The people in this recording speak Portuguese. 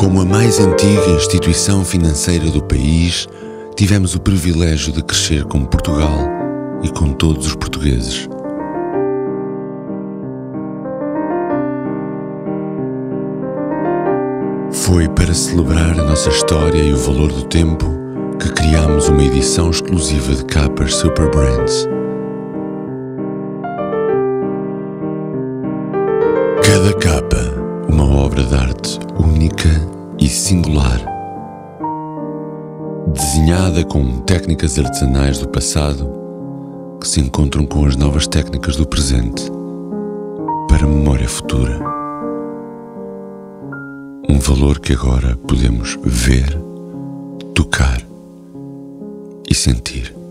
Como a mais antiga instituição financeira do país, tivemos o privilégio de crescer com Portugal e com todos os portugueses. Foi para celebrar a nossa história e o valor do tempo que criámos uma edição exclusiva de capas Super Brands. Cada capa, uma obra de arte única e singular, desenhada com técnicas artesanais do passado que se encontram com as novas técnicas do presente para a memória futura. Um valor que agora podemos ver, tocar e sentir.